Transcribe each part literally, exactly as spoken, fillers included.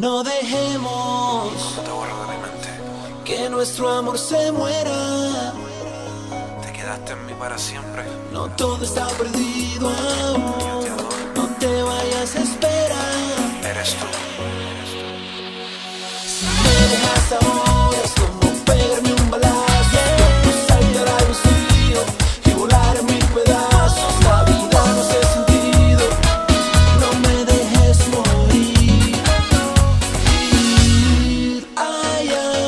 No dejemos No te borro de mi mente. que nuestro amor se muera. Te quedaste en mí para siempre. No todo está perdido aún. Yo te adoro. No te vayas a esperar. Eres tú. Si me dejas ahora es como pegarme un balazo, como saltar al vacío y volar en mil pedazos. La vida no hace sentido. No me dejes morir. Ay,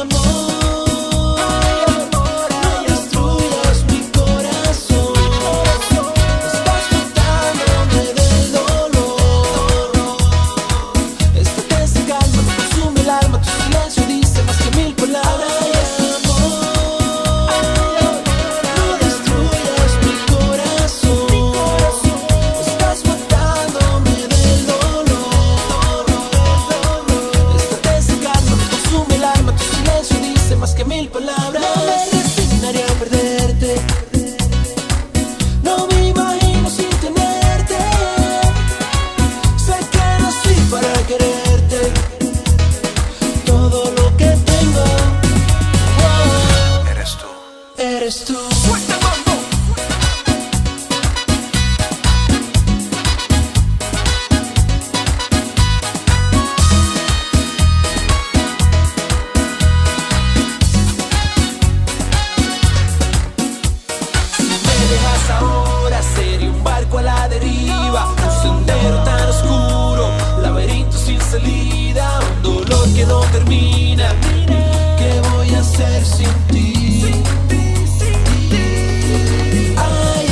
amor, no destruyas mi corazón. Estás matándome del dolor. Esta tensa calma me consume el alma. Tu silencio dice más que mil palabras. Ay, amor, no destruyas mi corazón. Estás matándome del dolor. Esta tensa calma me consume el alma. Tu silencio dice más que mil palabras. No me resignaría a perderte. No me imagino sin tenerte. Sé que nací para quererte. Todo lo que tengo, oh, Eres tú. eres tú. Si me dejas ahora sería un barco a la deriva, un sendero tan oscuro, laberinto sin salida, un dolor que no termina. ¿Qué voy a hacer sin ti? Ay,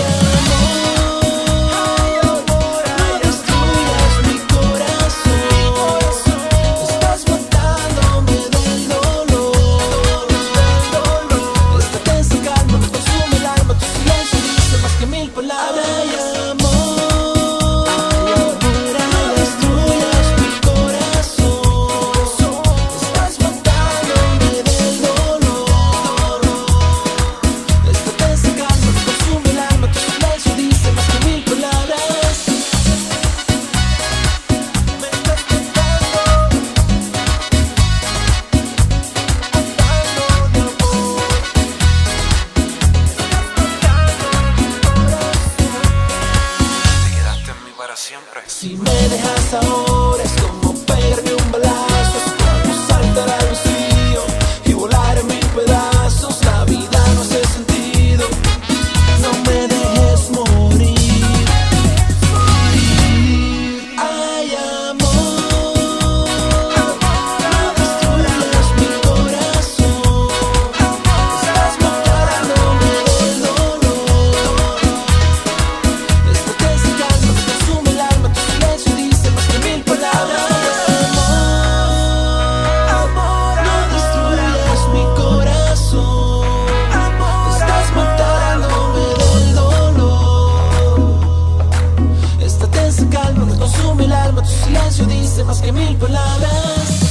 amor, no destruyas mi corazón. Estás matándome del dolor. Esta tensa calma me consume el alma. Tu silencio dice más que mil palabras. Ay, amor, no destruyas mi corazón. Estás matándome del dolor. Esta tensa calma me consume el alma. Tu silencio dice más que mil palabras. Me estás matando, matando de amor. Te quedaste en mí para siempre. Si me dejas ahora es como pegarme un balazo, es como saltar al vacío y volar en mil pedazos. La vida no hace sentido. No me dejes morir. Ay, amor, no destruyas mi corazón. Estás matándome del dolor. Esta tensa calma me consume el alma. Tu silencio dice más que mil palabras. Amor, no destruyas mi corazón. Estás matándome del dolor. Esta tensa calma me consume el alma. Tu silencio dice más que mil palabras.